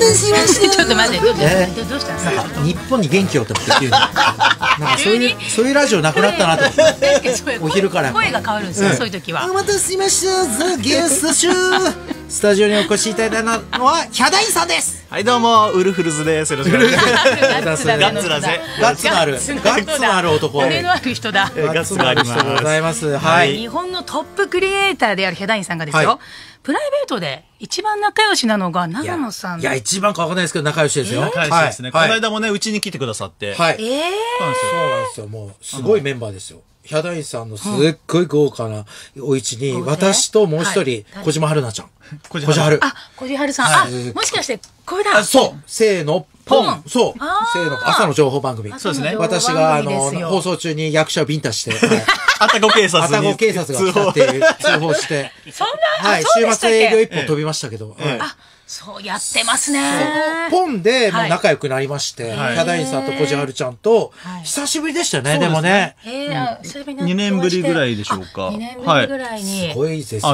たせしました。 ちょっと待って、どうしたんですか。 日本に元気をと思って急に。なんかそういうラジオなくなったなと思って。お昼から声が変わるんですよ、そういう時は。 お待たせしました。ザ・ゲストショー。スタジオにお越しいただいたのはヒャダインさんです。 はい、どうもウルフルズです。よろしくお願いします。 ガッツだガッツだぜ。 ガッツのある男。 骨のある人だ。 ガッツがあります。 ございます。はい。 日本のトップクリエイターであるヒャダインさんがですよ。プライベートで一番仲良しなのが長野さん。 いや一番かわかんないですけど仲良しですよ。 仲良しですね。この間もねうちに来てくださって。 はい。そうなんですよ。もうすごいメンバーですよ。ヒャダインさんのすっごい豪華なお家に私ともう一人小島春菜ちゃん。小島春。 あ、小島春さん。あ、もしかしてこれだ。 そう。せーのポン。そう。せーの朝の情報番組。 そうですね。 私が放送中に役者をビンタして。 愛宕警察が来たっていう通報して。 そんな。 はい。週末営業一本飛びましたけど。 あ、そうやってますね。 ポンでもう仲良くなりまして、ヒャダインさんと小島春ちゃんと久しぶりでしたね。でもね。 2年ぶりぐらいでしょうか。 2年ぶりぐらいに。 すごいですあって。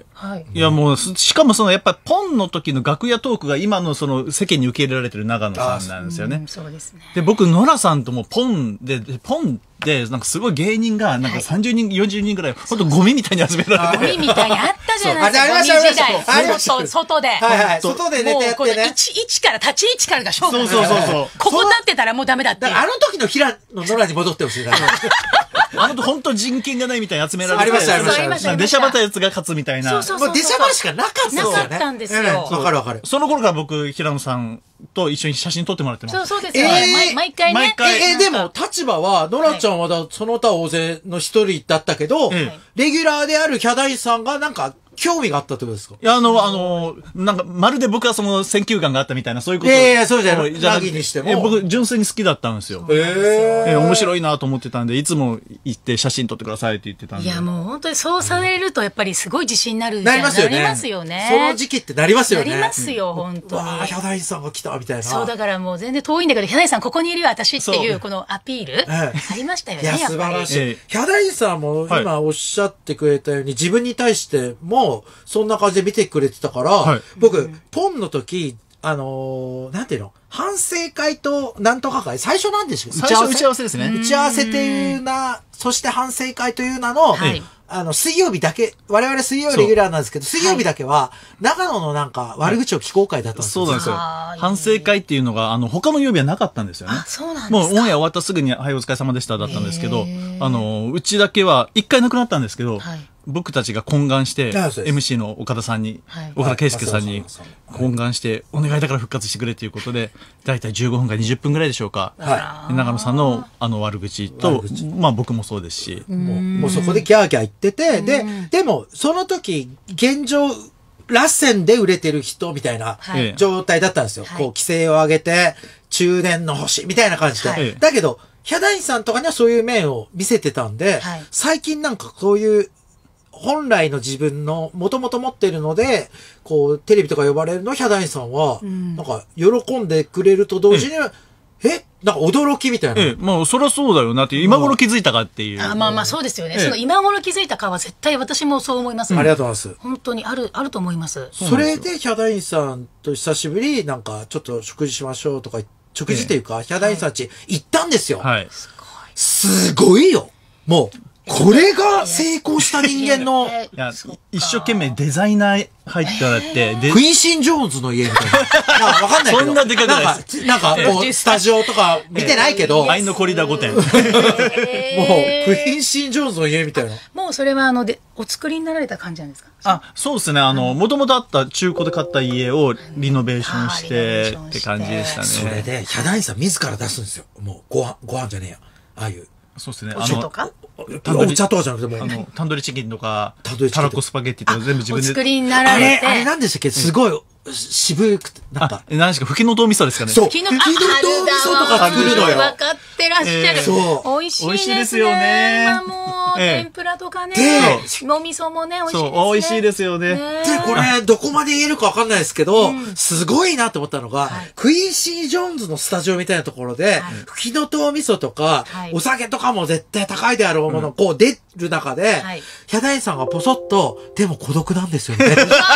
いやもう、しかもそのやっぱりポンの時の楽屋トークが今のその世間に受け入れられてる長野さんなんですよね。 そうですね。 で、僕、ノラさんともポンで、なんかすごい芸人が、なんか30人、40人ぐらい、ほんとゴミみたいに集められて。 ゴミみたいにあったじゃないですか。ゴミ時代。外で。 はいはい。外でネタやってね。 立ち位置からが勝負。 そう。 ここ立ってたらもうダメだって。 あの時の平野ノラに戻ってほしいな。 本当人権がないみたいに集められて。 ありました。 出しゃばったやつが勝つみたいな。 もう出しゃばしかなかったんですよね。 なかったんですよ。 わかる。 その頃から僕、平野さんと一緒に写真撮ってもらってます。 そうですよ。毎回ね。 でも、立場は、ノラちゃんはその他大勢の一人だったけど、レギュラーであるヒャダインさんがなんか、興味があったってことですか？ いや、なんか、まるで僕はその選球眼があったみたいな、そういうこと。 そうじゃない。ラギにしても。 僕、純粋に好きだったんですよ。面白いなと思ってたんで、いつも行って写真撮ってくださいって言ってたんで。 いや、もう本当にそうされると、やっぱりすごい自信になる。 なりますよね。その時期ってなりますよね。 なりますよ、本当に。 わあ、ヒャダインさんが来た、みたいな。 そう、だからもう全然遠いんだけど、ヒャダインさんここにいるよ、私っていう、このアピール。ありましたよね、やっぱり。 素晴らしい。ヒャダインさんも今おっしゃってくれたように、自分に対しても、そんな感じで見てくれてたから、僕、ポンの時、なんていうの反省会となんとか会、最初なんでしょう？ 打ち合わせですね。 打ち合わせっていうそして反省会という名の、水曜日だけ、我々水曜レギュラーなんですけど、水曜日だけは、長野のなんか悪口を聞こう会だったんですよ。 そうなんですよ。反省会っていうのが、他の曜日はなかったんですよね。 そうなんですか。 もうオンエア終わったすぐに、はい、お疲れ様でしただったんですけど、うちだけは、一回なくなったんですけど、僕たちが懇願して、MC の岡田さんに、岡田圭介さんに懇願して、お願いだから復活してくれということで、だいたい15分か20分ぐらいでしょうか。長野さんの悪口と、まあ僕もそうですし。 もうそこでギャーギャー言ってて、でも、その時、現状、ラッセンで売れてる人みたいな状態だったんですよ。こう、規制を上げて、中年の星みたいな感じで。だけど、ヒャダインさんとかにはそういう面を見せてたんで、最近なんかそういう、本来の自分の元々持ってるので、こう、テレビとか呼ばれるのヒャダインさんは、なんか、喜んでくれると同時に、なんか驚きみたいな。 もうそりゃそうだよなって、今頃気づいたかっていう。 まあそうですよね。その今頃気づいたかは絶対私もそう思います。 ありがとうございます。 本当にあると思います。 それでヒャダインさんと久しぶり、なんかちょっと食事しましょうとか、食事っていうか、ヒャダインさんち行ったんですよ。 はい。 すごいよ。もう。これが成功した人間の。 いや、一生懸命デザイナー入ってもらって、 クインシン・ジョーンズの家みたいな。わかんないけど。 そんなでかくないです。 なんか、もう、スタジオとか見てないけど。 愛のコリダ5点。 もう、クインシン・ジョーンズの家みたいな。 もうそれは、お作りになられた感じなんですか？そうですね。もともとあった中古で買った家をリノベーションしてって感じでしたね。 それで、ヒャダインさん自ら出すんですよ。もう、ご飯じゃねえや。ああいう。 そうですね。 お茶とかお茶とかじゃなくてもタンドリーチキンとか、たらこスパゲッティとか全部自分で。 お作りになられて。 あれなんでしたっけ？すごい、渋くて、なんか。 何ですか？ふきのとう味噌ですかね。 そう。ふきのとう味噌とか作るのよ。 分かってらっしゃる。 そう。 美味しいですよね。今もう、天ぷらとかね。お味噌もね、美味しいですね。 そう、美味しいですよね。 で、これ、どこまで言えるかわかんないですけど、すごいなと思ったのが、クインシー・ジョーンズのスタジオみたいなところで、ふきのとう味噌とか、お酒とかも絶対高いであろうもの、こう出る中で、ヒャダインさんがポソッと、でも孤独なんですよね。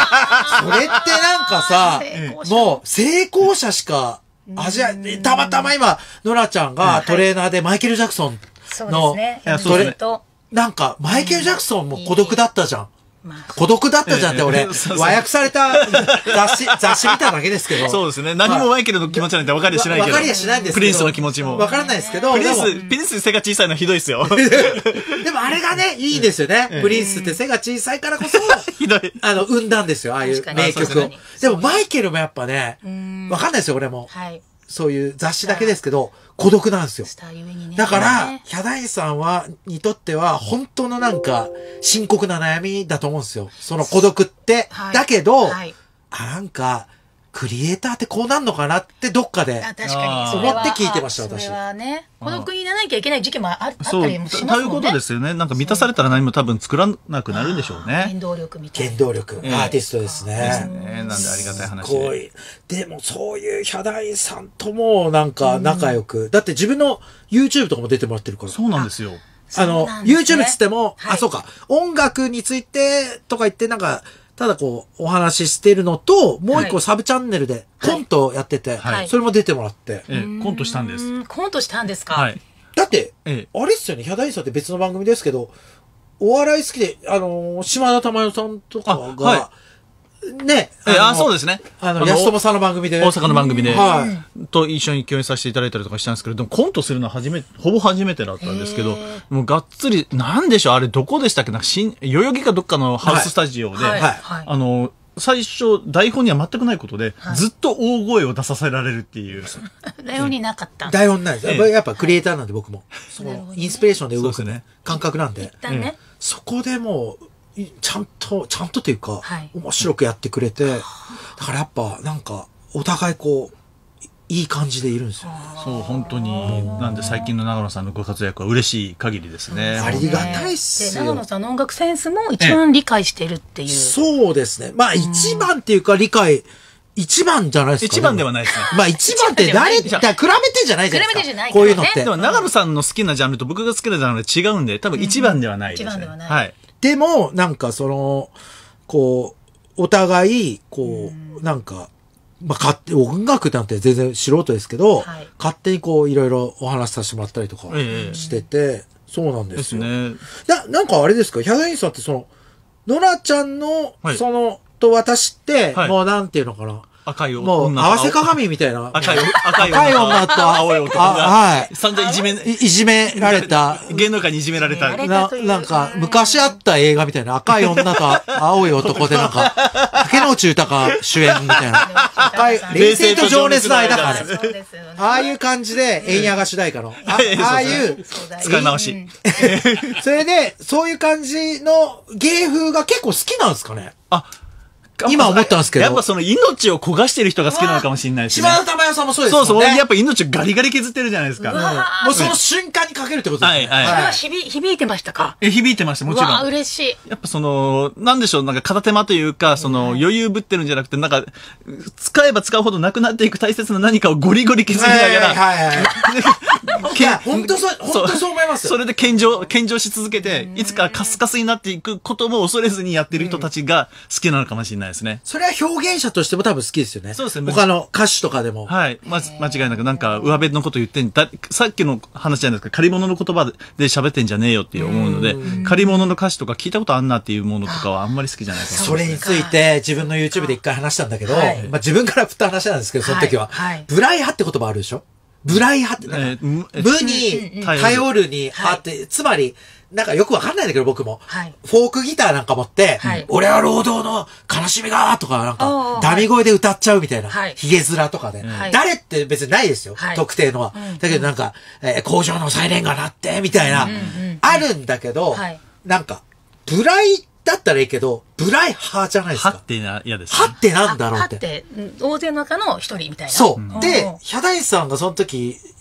それってなんかさ、もう成功者しか、たまたま今、ノラちゃんがトレーナーでマイケル・ジャクソンの、なんか、マイケル・ジャクソンも孤独だったじゃん。孤独だったじゃんって俺、和訳された雑誌見ただけですけど。 そうですね。何もマイケルの気持ちなんて分かりやしないけど。 分かりやしないんですけど。 プリンスの気持ちも。 分からないですけど。 プリンス背が小さいのひどいですよ。 でもあれがね、いいですよね。プリンスって背が小さいからこそ、 ひどい。 生んだんですよ。ああいう名曲を。でもマイケルもやっぱね、分かんないですよ、俺も。そういう雑誌だけですけど、孤独なんですよ。だから、ヒャダインさんにとっては、本当のなんか、深刻な悩みだと思うんですよ。その孤独って。だけど、なんか、クリエイターってこうなんのかなってどっかで思って聞いてました、私。 それはね、孤独にならなきゃいけない時期もあったりもしますもんね。 そういうことですよね。なんか満たされたら何も多分作らなくなるんでしょうね。 原動力みたいな。 原動力。アーティストですね。 なんでありがたい話。 すごい。でもそういうヒャダインさんともなんか仲良く。だって自分の YouTube とかも出てもらってるから。 そうなんですよ。 YouTube つっても、そうか、音楽についてとか言ってなんか、ただこう、お話ししてるのと、もう一個サブチャンネルでコントやってて、それも出てもらって。 コントしたんです。 コントしたんですか？ だって、あれっすよね、ヒャダインさんって別の番組ですけど、お笑い好きで、島田珠代さんとかが、ね。 そうですね。 安友さんの番組で。 大阪の番組で。と一緒に共演させていただいたりとかしたんですけど、でもコントするのはほぼ初めてだったんですけど、もうがっつり、なんでしょう、あれどこでしたっけ、なんか代々木かどっかのハウススタジオで、最初、台本には全くないことで、ずっと大声を出させられるっていう。 台本になかった。 台本ないです。やっぱクリエイターなんで僕も。その、インスピレーションで動くね、感覚なんで。そこでもう、ちゃんとというか、面白くやってくれて、だからやっぱなんか、お互いこう、いい感じでいるんですよ。 そう、本当に。なんで最近の長野さんのご活躍は嬉しい限りですね。 ありがたいっすよ。 長野さんの音楽センスも一番理解してるっていう。 そうですね。まあ一番っていうか一番じゃないですか。 一番ではないですね。 まあ一番って比べてじゃないじゃないですか。 比べてじゃないこういうのって。 でも長野さんの好きなジャンルと僕が好きなジャンル違うんで、多分一番ではないですね。一番ではない。はい。 でも、なんかこう、お互い、なんか、まあ、音楽なんて全然素人ですけど、勝手にこう、いろいろお話しさせてもらったりとかしてて、そうなんですよ。なんかあれですか、ヒャダインさんってノラちゃんの、と私って、もうなんていうのかな。 赤い女。 もう、合わせ鏡みたいな。 赤い女と青い男が。散々 いじめられた。 芸能界にいじめられた。 なんか、昔あった映画みたいな。赤い女と青い男でなんか、竹野内豊主演みたいな。赤い、冷静と情熱の間かね。ああいう感じで、円谷が主題歌の。ああいう。 使い回し。 それで、そういう感じの芸風が結構好きなんですかね。今思ったんですけど。 やっぱその命を焦がしてる人が好きなのかもしれないですね。 島田珠代さんもそうですね。 そう、やっぱ命をガリガリ削ってるじゃないですか。 もうその瞬間にかけるってことですね。 それは響いてましたか？ 響いてました、もちろん。 うわ、嬉しい。 やっぱなんでしょう、なんか片手間というか、余裕ぶってるんじゃなくて、なんか、使えば使うほどなくなっていく大切な何かをゴリゴリ削りながら、 本当そう思います。 それで献上し続けて、いつかカスカスになっていくことも恐れずにやってる人たちが好きなのかもしれないですね。 それは表現者としても多分好きですよね。 そうですね。 他の歌手とかでも。 はい。間違いなく、なんか、上辺のこと言ってさっきの話じゃないですか、借り物の言葉で喋ってんじゃねえよって思うので、借り物の歌詞とか聞いたことあんなっていうものとかはあんまり好きじゃないですか。 それについて自分の YouTube で一回話したんだけど、まあ自分から振った話なんですけど、その時は。ブライ派って言葉あるでしょ？ブライ派って、無に頼るに派って、つまり、なんかよくわかんないんだけど僕も。フォークギターなんか持って、俺は労働の悲しみがとか、なんか、ダミ声で歌っちゃうみたいな。ヒゲ面とかで。誰って別にないですよ。特定のは。だけどなんか、工場のサイレンが鳴って、みたいな。あるんだけど、なんか、ブライだったらいいけど、ブライ派じゃないですか。 派って嫌です。 派ってなんだろうって。 派って、大勢の中の一人みたいな。 そう。で、ヒャダインさんがその時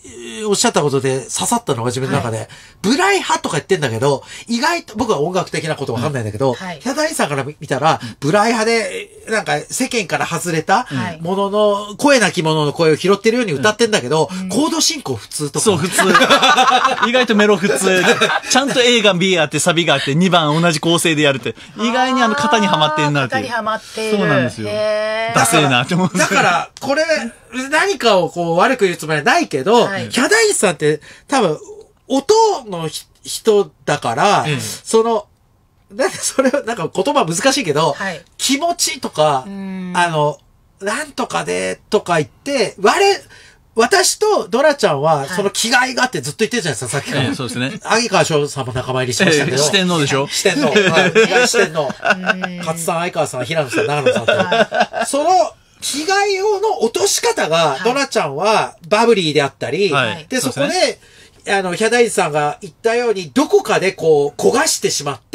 おっしゃったことで刺さったのが自分の中で、ブライ派とか言ってんだけど、意外と僕は音楽的なことわかんないんだけど、ヒャダインさんから見たら、ブライ派で、なんか世間から外れたものの、声なきものの声を拾ってるように歌ってんだけど、コード進行普通とか。 そう、普通。意外とメロ普通。ちゃんと A が B があってサビがあって2番同じ構成でやるって、意外に型にはまってんなっていう。 型にはまっている。 そうなんですよ。ダセーなって思うんですだから、これ、何かをこう悪く言うつもりはないけど、ヒャダインさんって多分、音の人だから、その、なんかそれはなんか言葉難しいけど、気持ちとか、なんとかでとか言って、私とドラちゃんは、その気概があってずっと言ってるじゃないですか、さっきから。 そうですね。 萩川翔さんも仲間入りしましたけど。 四天王でしょ四天王。四天王。勝さん、相川さん、平野さん、長野さんって。その、気概の落とし方が、ドラちゃんはバブリーであったり、で、そこで、ヒャダインさんが言ったように、どこかでこう、焦がしてしまって、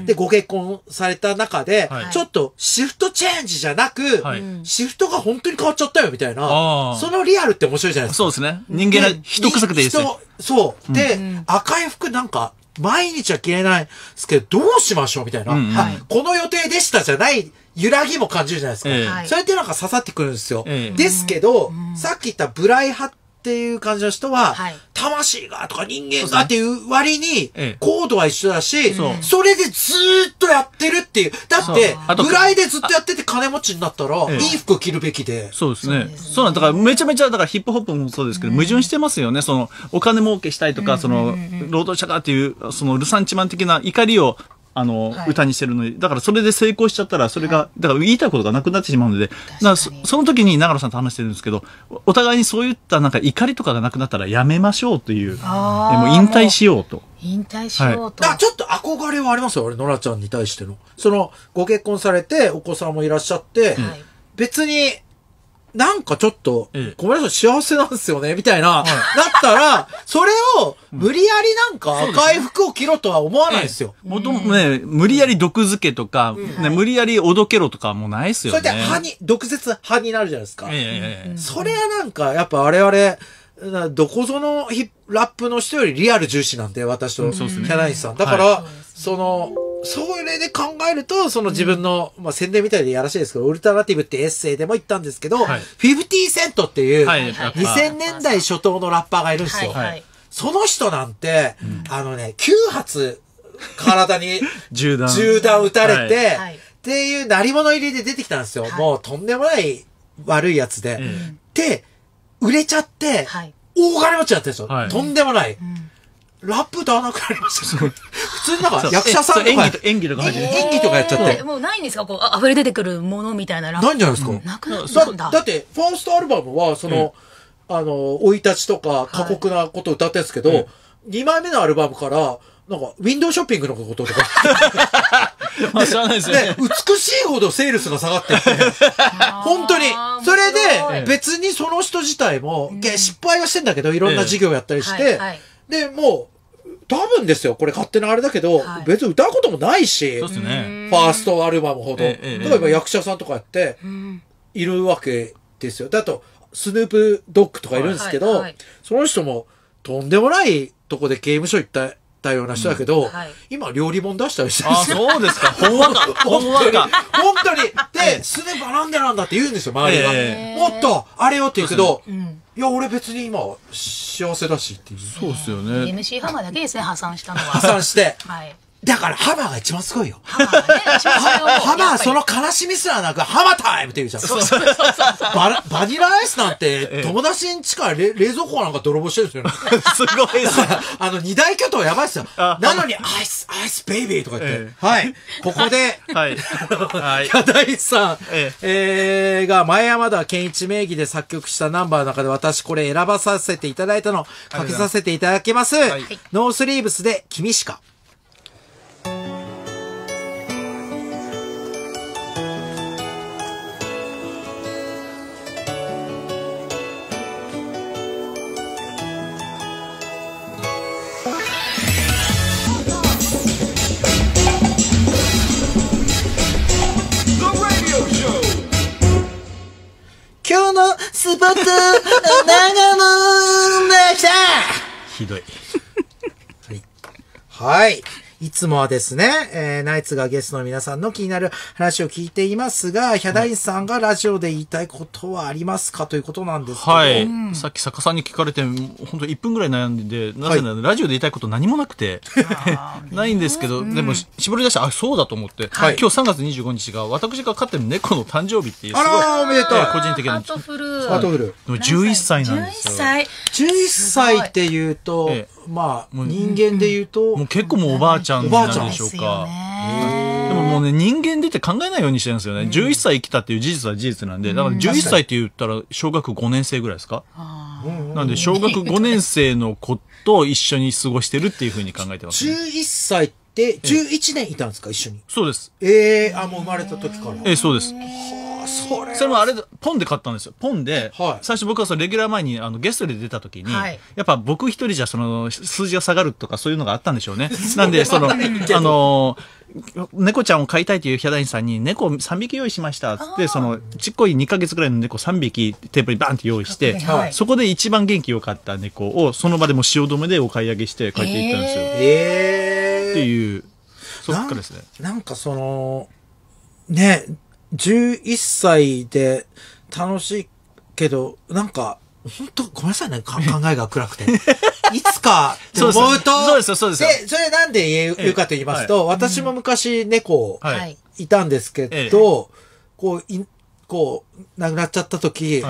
で、ご結婚された中で、ちょっとシフトチェンジじゃなく、シフトが本当に変わっちゃったよ、みたいな。そのリアルって面白いじゃないですか。 そうですね。人間が人臭くていいですね。 そう。で、赤い服なんか、毎日は着れないですけど、どうしましょうみたいな。この予定でしたじゃない、揺らぎも感じるじゃないですか。それってなんか刺さってくるんですよ。ですけど、さっき言ったブライ派っていう感じの人は、魂がとか人間がっていう割に、コードは一緒だし、それでずーっとやってるっていう。だって、ブライでずっとやってて金持ちになったら、いい服着るべきで。 そうですね。そうなんだからめちゃめちゃ、だからヒップホップもそうですけど、矛盾してますよね。その、お金儲けしたいとか、その、労働者がっていう、その、ルサンチマン的な怒りを、歌にしてるのに、だからそれで成功しちゃったら、それが、だから言いたいことがなくなってしまうので、だからその時に長野さんと話してるんですけど、お互いにそういったなんか怒りとかがなくなったらやめましょうという、もう引退しようと。 引退しようと。 ちょっと憧れはありますよ、俺、ノラちゃんに対しての。その、ご結婚されて、お子さんもいらっしゃって、別に、なんかちょっと、ごめんなさい、幸せなんですよね、みたいな、だったら、それを、無理やりなんか赤い服を着ろとは思わないですよ。 もともね、無理やり毒付けとか、無理やりおどけろとかもないですよね。 それで毒舌派になるじゃないですか。それはなんか、やっぱ我々、どこぞのラップの人よりリアル重視なんで、私とキャナインさん。だから、それで考えると、その自分の、まあ宣伝みたいでやらしいですけど、ウルタナティブってエッセイでも言ったんですけど、50セントっていう、2000年代初頭のラッパーがいるんですよ。その人なんて、9発、体に銃弾撃たれて、っていう鳴り物入りで出てきたんですよ。もうとんでもない悪いやつで。で、売れちゃって、大金持ちになってるんですよ。とんでもない。ラップ歌わなくなりました。普通になんか役者さんとか演技とかやっちゃって。 もうないんですかこう、溢れ出てくるものみたいなラップ。 ないんじゃないですか。 なくなったんだ。 だって、ファーストアルバムは、その、生い立ちとか過酷なことを歌ったんですけど、2枚目のアルバムから、なんか、ウィンドウショッピングのこととか。 まあ、知らないですよね。 美しいほどセールスが下がってって、本当に。それで、別にその人自体も、失敗はしてんだけど、いろんな事業やったりして、で、もう、多分ですよ、これ勝手なあれだけど、別に歌うこともないし、ファーストアルバムほど。例えば役者さんとかやって、いるわけですよ。だと、スヌープドッグとかいるんですけど、その人も、とんでもないとこで刑務所行ったような人だけど、今料理本出したりしてるんですよ。 あ、そうですか。ほんわか。 本当に。で、スネバなんでなんだって言うんですよ、周りが。もっと、あれよって言うけど、いや、俺別に今、幸せだしっていう。 そうですよね。 MC ハマーだけですね、破産したのは。 破産して。だから、ハマーが一番すごいよ。ハマー、その悲しみすらなく、ハマタイムって言うじゃん。バニラアイスなんて、友達ん家から冷蔵庫なんか泥棒してるんですよね。 すごいですね。 二大巨頭やばいっすよ。なのに、アイスベイビーとか言って。はい。ここで、ヒャダインさんが前山田健一名義で作曲したナンバーの中で私これ選ばさせていただいたのかけさせていただきます。ノースリーブスで君しか。今日のスポット、長野だひどい。 はい。いつもはですね、ナイツがゲストの皆さんの気になる話を聞いていますが、ヒャダインさんがラジオで言いたいことはありますかということなんですけど。 はい。さっき坂さんに聞かれて、本当1分ぐらい悩んで、なぜならラジオで言いたいこと何もなくて、ないんですけど、でも絞り出して、あ、そうだと思って、今日3月25日が私が飼ってる猫の誕生日っていう、すごい、 おめでとう。 個人的な。 ハートフル。 ハートフル。 でも11歳なんですよ。 11歳っていうと、まあ、人間で言うと、 もう結構もうおばあちゃんなんでしょうか。でももうね、人間でって考えないようにしてるんですよね。11歳生きたっていう事実は事実なんで、だから11歳って言ったら小学5年生ぐらいですか？なんで小学5年生の子と一緒に過ごしてるっていうふうに考えてます、ね。 11歳って11年いたんですか、一緒に。 そうです。 もう生まれた時から。 そうです。それもあれ、ポンで買ったんですよ。ポンで、最初僕はそのレギュラー前にゲストで出た時に、やっぱ僕一人じゃその数字が下がるとかそういうのがあったんでしょうね。なんで、猫ちゃんを飼いたいというヒャダインさんに猫3匹用意しましたって、そのちっこい2ヶ月ぐらいの猫3匹テーブルにバンって用意して、そこで一番元気よかった猫をその場でも汐留でお買い上げして帰っていったんですよ。っていう、そっからですね。 なんかね、11歳で楽しいけど、なんか、本当ごめんなさいね、考えが暗くて。いつかって思うと、 そうです。 それなんで言うかと言いますと、私も昔猫いたんですけど、こう、亡くなっちゃった時、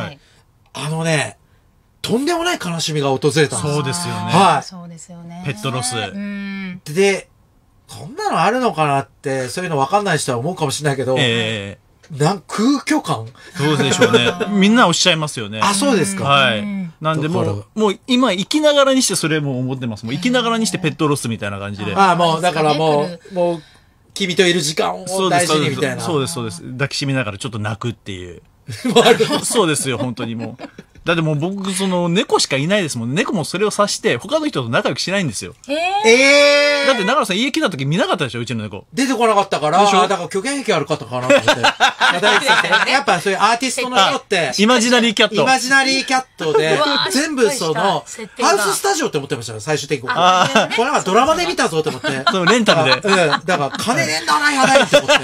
とんでもない悲しみが訪れたんです。 そうですよね。 はい。 そうですよね。 ペットロス。 で、こんなのあるのかなって、そういうの分かんない人は思うかもしれないけど、空虚感？ そうでしょうね。みんなおっしゃいますよね。 あ、そうですか。 はい。なんでもう今生きながらにしてそれも思ってます。もう生きながらにしてペットロスみたいな感じで。 もう、だからもう、君といる時間を大事にみたいな。 そうです。抱きしめながらちょっと泣くっていう。そうですよ、本当にもう。だってもう僕、猫しかいないですもん。猫もそれを察して、他の人と仲良くしないんですよ。だって長野さん家来た時見なかったでしょ、うちの猫。から、 だから虚言癖ある方かなと思って。やっぱそういうアーティストの人って、 イマジナリーキャット。 イマジナリーキャットで、全部ハウススタジオって思ってましたよ、最終的に。これはドラマで見たぞって思って。 レンタルで。 だから、金ねえんだな、やばいって思って。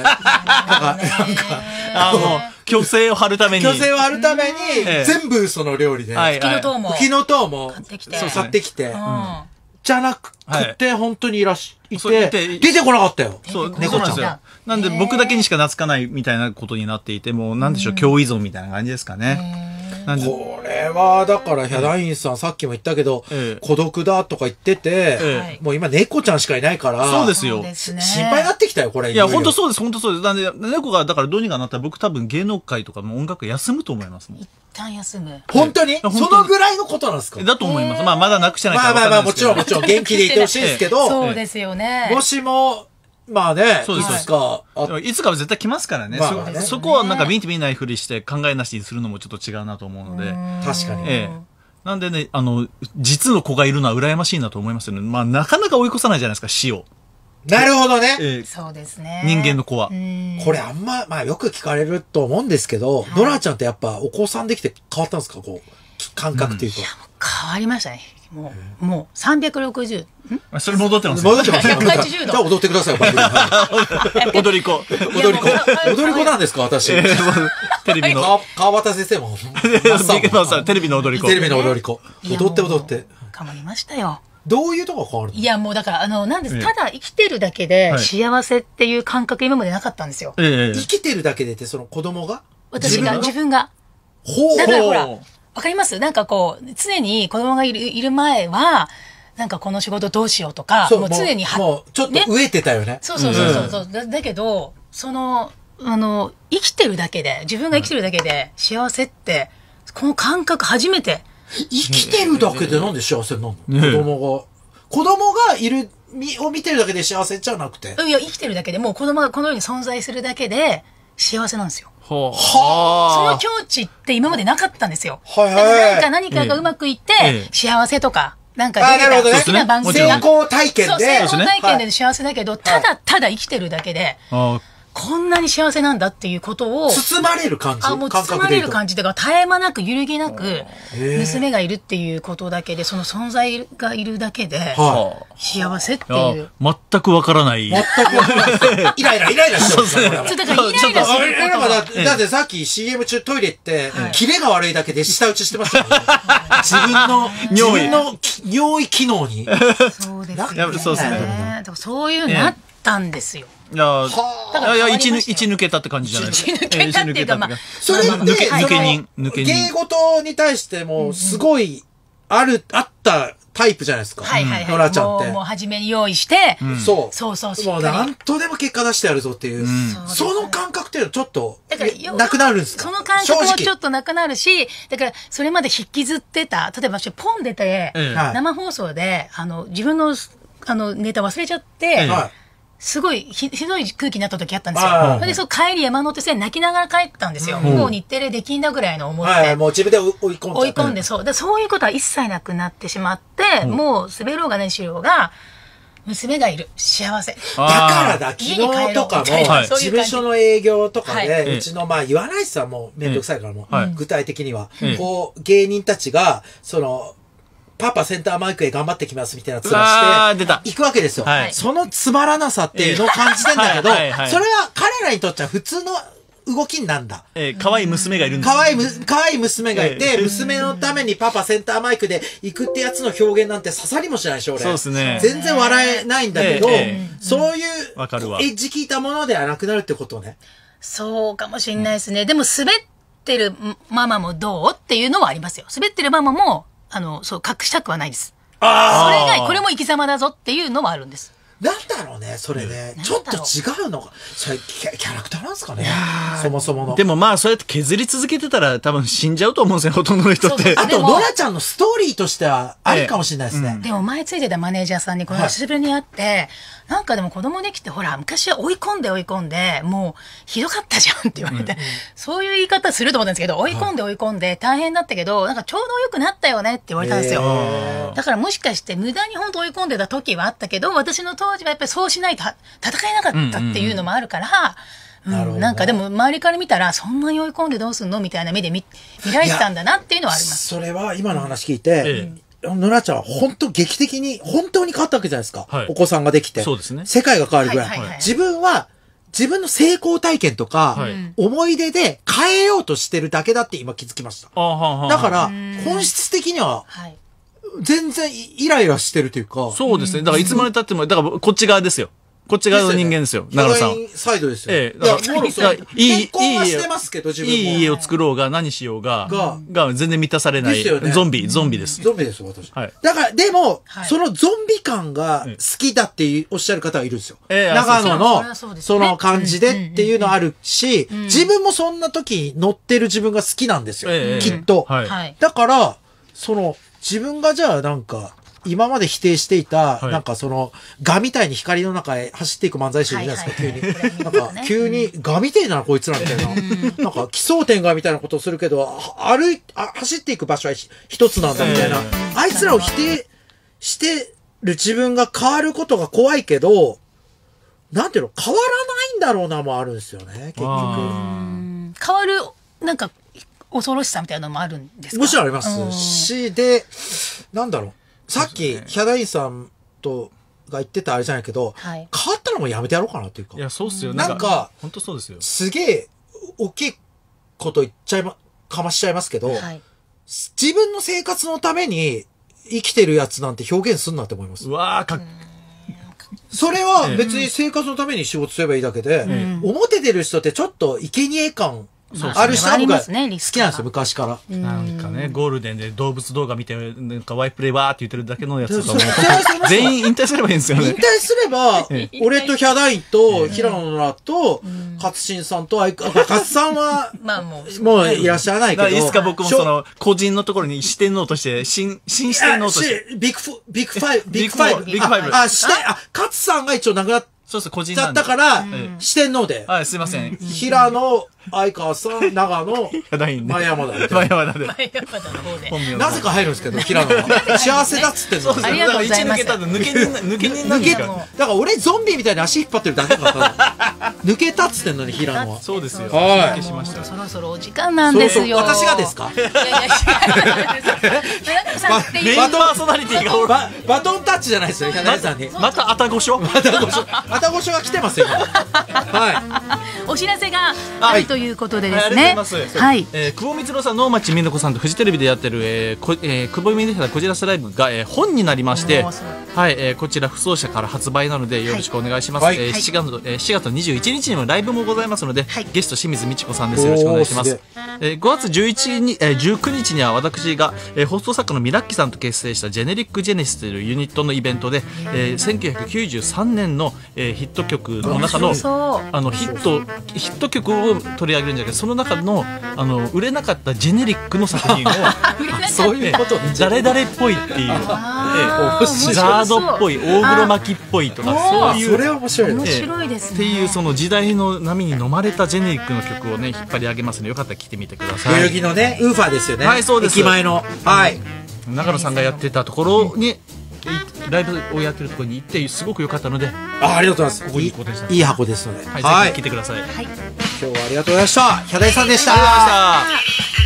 もう、虚勢を張るために。 全部その料理で。 吹きの塔も買ってきて。じゃなくて、本当にいて、出てこなかったよ。 猫ちゃん。なんで僕だけにしか懐かないみたいなことになっていて、もうなんでしょう、共依存みたいな感じですかね。 これは、だから、ヒャダインさん、さっきも言ったけど、孤独だとか言ってて、もう今猫ちゃんしかいないから、 そうですよ。 心配になってきたよ、これ。 いや、本当そうです。なんで、猫が、だからどうにかなったら僕多分芸能界とかも音楽休むと思いますもん。 一旦休む。 本当にそのぐらいのことなんですか？ だと思います。まだなくしてないから分かんないですけど。 もちろん元気でいてほしいですけど、 そうですよね。 もしも、 そうです。いつかは絶対来ますからね。そこはなんか見てみないふりして考えなしにするのもちょっと違うなと思うので。 確かに。 なんでね、実の子がいるのは羨ましいなと思いますよね。なかなか追い越さないじゃないですか、死を。 なるほどね。 そうですね。 人間の子は。 これよく聞かれると思うんですけど、ドラちゃんってやっぱお子さんできて変わったんですか？感覚っていうと。 変わりましたね。もう360。 それ戻ってます。 戻ってます。 180度。 じゃあ踊ってください、 踊り子。 踊り子なんですか、私。 テレビの。 川端先生も。 テレビの踊り子。 テレビの踊り子。踊って。 変わりましたよ。 どういうとこが変わるの？ いや、もうだから、なんです。ただ生きてるだけで幸せっていう感覚今までなかったんですよ。 生きてるだけでって、その子供が？ 自分が。だからほら、わかります？なんか常に子供がいる前は、なんかこの仕事どうしようとか、もう常にもうちょっと飢えてたよね。 そう。だけど、生きてるだけで、自分が生きてるだけで幸せって、この感覚初めて。 生きてるだけでなんで幸せになるの？子供がいる、を見てるだけで幸せじゃなくて。 いや、生きてるだけで、もう子供がこの世に存在するだけで幸せなんですよ。その境地って今までなかったんですよ。何かがうまくいって、幸せとか、なんか好きな番組成功体験で。 成功体験で幸せだけど、ただただ生きてるだけで、 こんなに幸せなんだっていうことを。 包まれる感じ。 もう包まれる感じだから、絶え間なく揺るぎなく、娘がいるっていうことだけで、その存在がいるだけで、幸せっていう。 全くわからない。 全くわからない。イライラしてますね。 だからイライラすることだってさっき CM 中トイレって、キレが悪いだけで舌打ちしてましたよね。自分の尿意機能に。 そうですね。そうですね。そういうなったんですよ。 いや、一抜けたって感じじゃないですか。 一抜けたっていうか、まあ、 それって、芸事に対しても、すごい、あったタイプじゃないですか。ノラちゃんって。 もう初めに用意して、 そう。 そう。 もうなんとでも結果出してやるぞっていう。その感覚っていうのはちょっと、なくなるんですか？ その感覚もちょっとなくなるし、だから、それまで引きずってた、例えば、ポン出て、生放送で、自分の、ネタ忘れちゃって、すごいひどい空気になった時あったんですよ。それで帰り山手線泣きながら帰ったんですよ。もう日テレできんだぐらいの思って。 もう自分で追い込んで。 そういうことは一切なくなってしまって、もう滑ろうが何しようが、娘がいる。幸せ。 だからだ、昨日とかも、事務所の営業とかで、うちの、言わないっすわ、もうめんどくさいからもう、具体的には。芸人たちが、パパセンターマイクへ頑張ってきますみたいな面して行くわけですよ。そのつまらなさっていうのを感じてんだけど、それは彼らにとっては普通の動きなんだ。 可愛い娘がいるんです。 可愛い娘がいて、娘のためにパパセンターマイクで行くってやつの表現なんて刺さりもしないし、俺。 そうですね。 全然笑えないんだけど、そういうエッジ効いたものではなくなるってことね。 そうかもしれないですね。でも滑ってるママもどうっていうのはありますよ。滑ってるママも、そう、隠したくはないです。それが、これも生き様だぞっていうのはあるんです。 なんだろうね、それね。ちょっと違うのか。それ、キャラクターなんですかね。そもそもの。 でもそうやって削り続けてたら多分死んじゃうと思うんですよ、ほとんどの人って。 あと、ノラちゃんのストーリーとしてはありかもしれないですね。 でも前ついてたマネージャーさんにこの久しぶりに会って、なんかでも子供できて、ほら、昔は追い込んで、もう、ひどかったじゃんって言われて、そういう言い方すると思ったんですけど、追い込んで、大変だったけど、なんかちょうど良くなったよねって言われたんですよ。だからもしかして、無駄に本当追い込んでた時はあったけど、私の当時はやっぱりそうしないと戦えなかったっていうのもあるから、なんかでも周りから見たら、そんなに追い込んでどうすんのみたいな目で見られてたんだなっていうのはあります。 それは今の話聞いて、ノラちゃんは本当劇的に、本当に変わったわけじゃないですか。お子さんができて。 そうですね。 世界が変わるぐらい。自分は、自分の成功体験とか、思い出で変えようとしてるだけだって今気づきました。だから、本質的には、全然イライラしてるというか。 そうですね。だからいつまで経っても、だからこっち側ですよ。こっち側の人間ですよ。奈良さん。 サイドですよ。 だから結婚はしてますけど、自分も。 いい家を作ろうが何しようが、全然満たされない。ゾンビです。 ゾンビです、私。だから、でも、そのゾンビ感が好きだっておっしゃる方がいるんですよ。長野の、その感じでっていうのあるし、自分もそんな時乗ってる自分が好きなんですよ。きっと。だから、自分がじゃあなんか、今まで否定していた、なんかガみたいに光の中へ走っていく漫才師いるじゃないですか、急に。なんか、急に、ガみてえなこいつらみたいな。なんか、奇想天外みたいなことをするけど、走っていく場所は一つなんだみたいな。あいつらを否定してる自分が変わることが怖いけど、なんていうの、変わらないんだろうなもあるんですよね、結局。 変わる、なんか、恐ろしさみたいなのもあるんですか？ もちろんありますし、で、なんだろう。さっき、ヒャダインさんが言ってたあれじゃないけど、変わったらもうやめてやろうかなっていうか。 いや、そうっすよ。 なんか、 本当そうですよ。 すげえ、大きいこと言っちゃかましちゃいますけど、自分の生活のために生きてるやつなんて表現すんなって思います。 うわー、 それは別に生活のために仕事すればいいだけで、表出る人ってちょっと生贄感、ある人は僕は好きなんですよ、昔から。 なんかね、ゴールデンで動物動画見て、なんかワイプレイワーって言ってるだけのやつとかも、全員引退すればいいんですよね。 引退すれば、俺とヒャダインと、平野ノラと、勝新さんと、勝さんは、もういらっしゃらないけど。 いつか僕も個人のところに四天王として、新四天王として。 ビッグファイブ。勝さんが一応亡くなっそうです、個人だったから、四天王で。 はい、すいません。 平野、相川さん、長野、前山田。 前山田で。 前山田の方で。 なぜか入るんですけど、平野は。幸せだっつってんの。 ありがとうございます。 抜け人なんですよ。 だから俺ゾンビみたいに足引っ張ってるだけだから。抜けたっつってんのに、平野は。 そうですよ。 はい。 そろそろお時間なんですよ。 私がですか？いやいや、 メインパーソナリティがバトンタッチじゃないですよ、柳さんに。 またあたごしょ？ あたごしょが来てますよ。はい。お知らせがあるということでですね。 はい。久保光郎さん、能町みね子さんとフジテレビでやってる久保みね子こじらせライブが本になりまして、はい、こちら不走者から発売なのでよろしくお願いします。7月の21日にもライブもございますので、ゲスト清水美智子さんです。よろしくお願いします。5月19日には私が放送作家のミラッキさんと結成したジェネリックジェネシスというユニットのイベントで、1993年のヒット曲の中のヒット曲を取り上げるんじゃなくて、その中の売れなかったジェネリックの作品をそういうこと誰々っぽいっていう、ザードっぽい、大黒摩季っぽいとか、そういう、 それは面白い面白いですね。 っていうその時代の波に飲まれたジェネリックの曲をね引っ張り上げますので、よかったら聴いてみてください。 代々木のねウーファーですよね。 はい、そうです。 駅前の、はい、 長野さんがやってたところにライブをやってるところに行ってすごく良かったので、 ありがとうございます。いい箱ですので、 はい、ぜひ聴いてください。 今日はありがとうございました。ヒャダイさんでした。 ありがとうございました。